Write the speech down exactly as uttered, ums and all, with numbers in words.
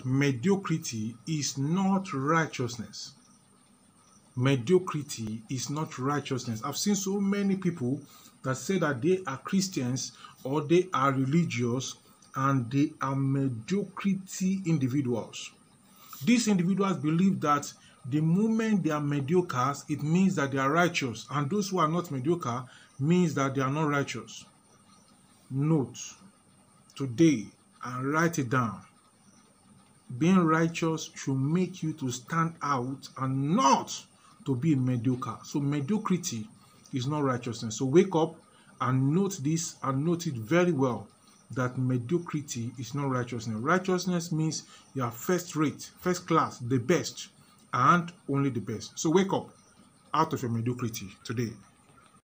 mediocrity is not righteousness. Mediocrity is not righteousness. I've seen so many people that say that they are Christians or they are religious and they are mediocrity individuals. These individuals believe that the moment they are mediocre, it means that they are righteous, and those who are not mediocre means that they are not righteous. Note today and write it down. Being righteous should make you to stand out and not to be mediocre. So mediocrity is not righteousness. So wake up and note this and note it very well, that mediocrity is not righteousness. Righteousness means you are first rate, first class, the best, and only the best. So wake up out of your mediocrity today.